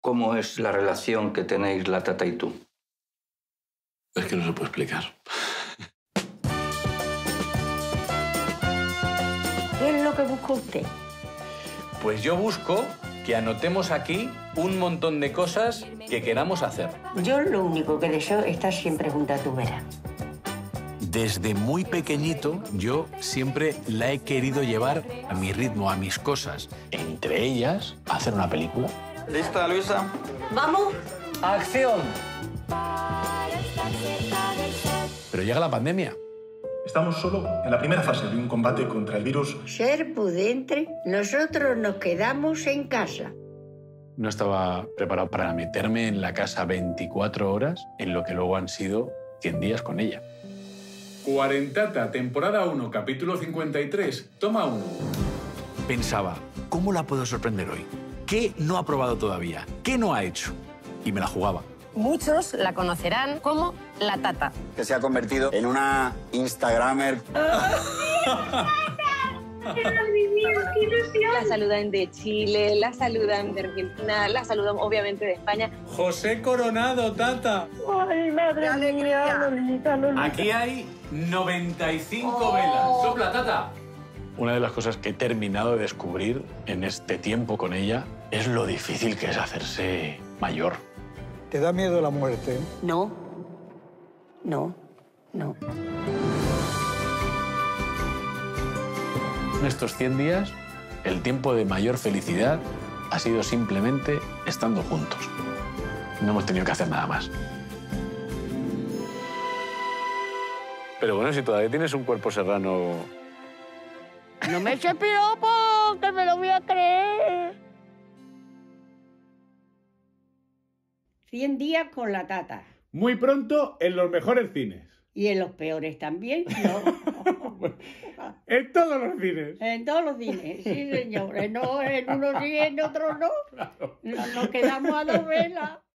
¿Cómo es la relación que tenéis la Tata y tú? Es que no se puede explicar. ¿Qué es lo que busca usted? Pues yo busco que anotemos aquí un montón de cosas que queramos hacer. Yo lo único que deseo es estar siempre junto a tu vera. Desde muy pequeñito, yo siempre la he querido llevar a mi ritmo, a mis cosas. Entre ellas, hacer una película. ¿Lista, Luisa? ¡Vamos! ¡Acción! Pero llega la pandemia. Estamos solo en la primera fase de un combate contra el virus. Ser prudente, nosotros nos quedamos en casa. No estaba preparado para meterme en la casa 24 horas en lo que luego han sido 100 días con ella. Cuarentata, temporada 1, capítulo 53, toma 1. Pensaba, ¿cómo la puedo sorprender hoy? ¿Qué no ha probado todavía? ¿Qué no ha hecho? Y me la jugaba. Muchos la conocerán como la Tata. Que se ha convertido en una Instagramer. La saludan de Chile, la saludan de Argentina, la saludan obviamente de España. José Coronado, Tata. ¡Ay, madre mía, Lolita, Lolita! Aquí hay 95 velas. ¡Sopla, Tata! Una de las cosas que he terminado de descubrir en este tiempo con ella es lo difícil que es hacerse mayor. ¿Te da miedo la muerte? No, no, no. En estos 100 días, el tiempo de mayor felicidad ha sido simplemente estando juntos. No hemos tenido que hacer nada más. Pero bueno, si todavía tienes un cuerpo serrano... ¡No me eches piropo, que me lo voy a creer! 100 días con la Tata. Muy pronto en los mejores cines. Y en los peores también, ¿no? En todos los cines. En todos los cines, sí, señores. No, en unos sí, en otros no. Nos quedamos a 2 velas.